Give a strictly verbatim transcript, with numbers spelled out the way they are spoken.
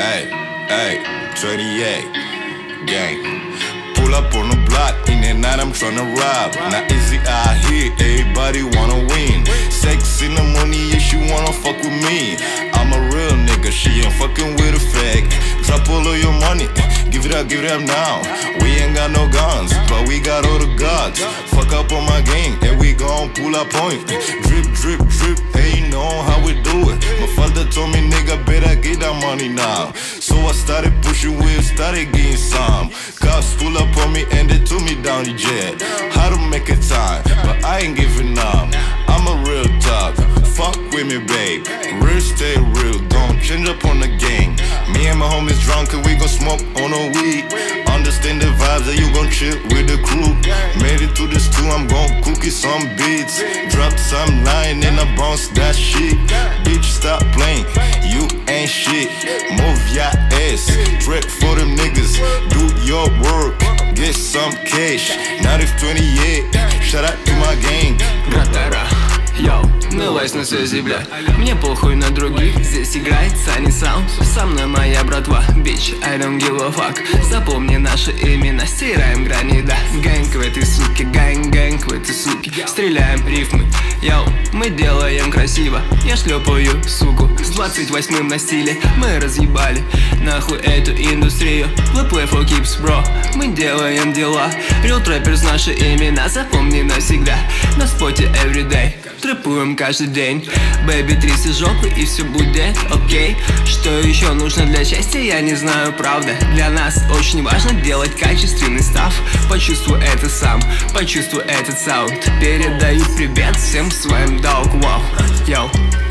Hey, hey, twenty-eight, gang. Pull up on the block, in the night I'm tryna rob. Not easy out here, everybody wanna win. Sex in the money, yeah, she wanna fuck with me. I'm a real nigga, she ain't fucking with a fake. Drop all of your money, give it up, give it up now. We ain't got no guns, but we got all the gods. Fuck up on my gang, and we gon' pull up on it. Drip, drip, drip, ain't know how we do it. My father told me, nigga, better get that money now. So I started pushing wheels, started getting some. Cops pull up on me and they took me down the jet. How to make a time, but I ain't giving up. I'm a real talk, fuck with me, babe. Real stay real, don't change up on the gang. Me and my homies drunk and we gon' smoke on a weed. Understand the vibes that you gon' chill with the crew. Made it through this too, I'm gon' cookie some beats. Drop some line and I bounce that shit. Bitch, stop playing, you ain't shit. Move your ass, trap for them niggas. Do your work, get some cash. Not if twenty-eight, shout out to my gang. Братара, йоу, милась на связи, бля. Мне похуй на других, здесь играет Sunny Sound. Со мной моя братва, bitch, I don't give a fuck. Запомни наши имена, стираем грани, да. Гэнг в этой суке, гэнг, гэнг в этой суке. Стреляем рифмы, йоу, мы делаем красиво. Я шлепаю суку с двадцать восьмым на стиле. Мы разъебали нахуй эту индустрию. We play for keeps, bro, мы делаем дела. Real trappers наши имена, запомни навсегда. На споте everyday, трэпуем каждый день. Бэйби, тряси жопы и все будет окей. Что еще нужно для счастья, я не знаю, правда. Для нас очень важно делать качественный став. Почувствуй это сам, почувствуй этот саунд. Передаю привет всем своим дог, вау, йоу.